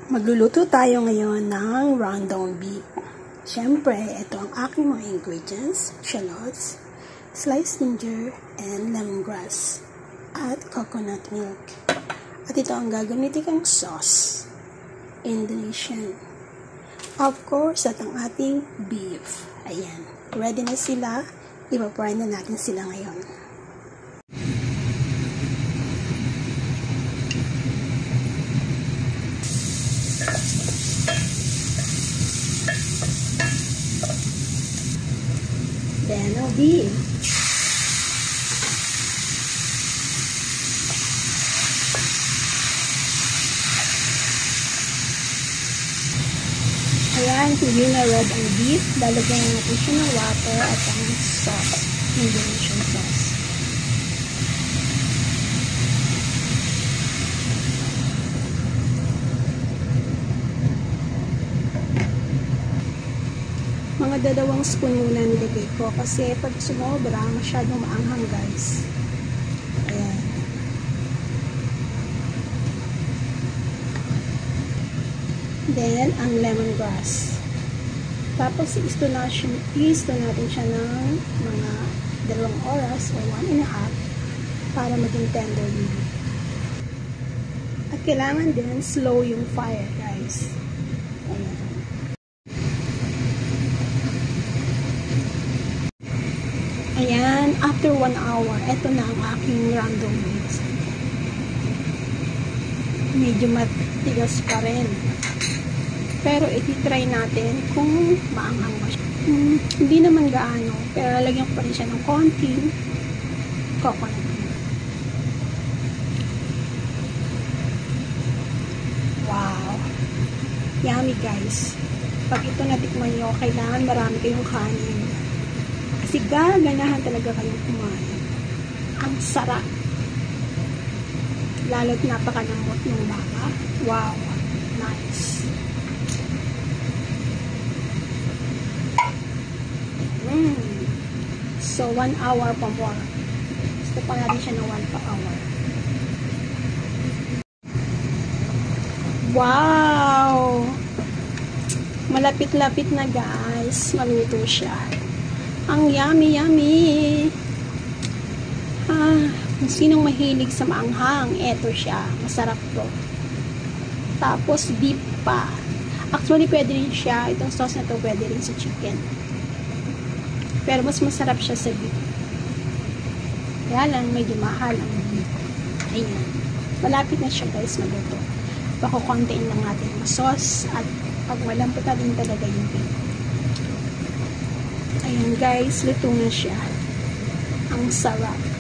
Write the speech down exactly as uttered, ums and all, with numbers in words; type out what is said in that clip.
Magluluto tayo ngayon ng random beef. Siyempre, ito ang aking mga ingredients: shallots, sliced ginger, and lemongrass, at coconut milk. At ito ang gagamitin kong sauce, Indonesian. Of course, at ang ating beef. Ayan, ready na sila. Ipa-fry na natin sila ngayon. Then, I'll be ayan, hindi na red ang beef. Lalagyan natin siya ng water at ang sauce, Indonesian sauce. Mga dalawang spoon muna nilagay ko kasi pag sumobra, masyadong maanghang, guys. Ayan. Then, ang lemongrass. Tapos, i-stew natin, i-stew natin siya ng mga dalawang oras o one and a half para maging tender din. At kailangan din slow yung fire, guys. Ayan. Ayan, after one hour, eto na ang aking random beef. Medyo matigas pa rin. Pero iti-try natin kung maanghang ba siya. Hmm, hindi naman gaano, pero lalagyan ko pa rin siya ng konting coconut milk. Wow! Yummy, guys. Pag ito natikman nyo, kailangan marami kayong kanin. Kasi gaganahan talaga kayong kumain. Ang sarap. Lalo't napakalambot ng baka. Wow. Nice. Mm. So, one hour pa more. Gusto pa natin siya ng one pa hour. Wow! Malapit-lapit na, guys. Maluto siya. Ang yummy, yummy. Ah, kung sinong mahilig sa maanghang, eto siya. Masarap to. Tapos, beef pa. Actually, pwede rin siya. Itong sauce na to, pwede rin sa chicken. Pero, mas masarap siya sa beef. Kaya lang, medyo mahal ang beef. Ayan. Malapit na siya, guys, maluto. Pakukontain lang natin ang sauce. At pag malambot na din talaga yung beef. Ayan, guys, luto na siya. Ang sarap.